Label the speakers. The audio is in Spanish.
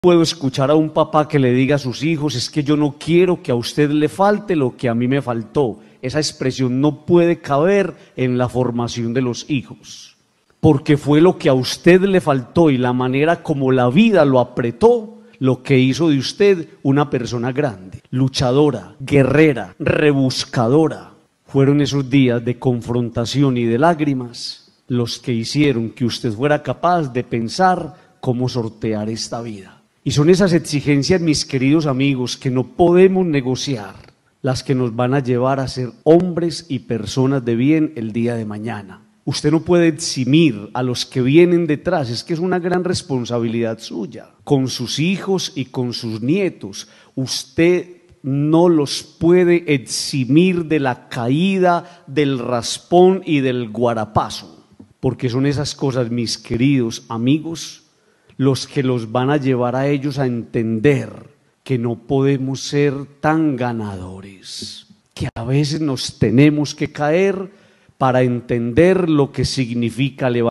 Speaker 1: puedo escuchar a un papá que le diga a sus hijos: es que yo no quiero que a usted le falte lo que a mí me faltó. Esa expresión no puede caber en la formación de los hijos, porque fue lo que a usted le faltó y la manera como la vida lo apretó lo que hizo de usted una persona grande, luchadora, guerrera, rebuscadora. Fueron esos días de confrontación y de lágrimas los que hicieron que usted fuera capaz de pensar cómo sortear esta vida. Y son esas exigencias, mis queridos amigos, que no podemos negociar, las que nos van a llevar a ser hombres y personas de bien el día de mañana. Usted no puede eximir a los que vienen detrás, es que es una gran responsabilidad suya, con sus hijos y con sus nietos. Usted no los puede eximir de la caída, del raspón y del guarapazo, porque son esas cosas, mis queridos amigos, los que los van a llevar a ellos a entender que no podemos ser tan ganadores, que a veces nos tenemos que caer para entender lo que significa levantar.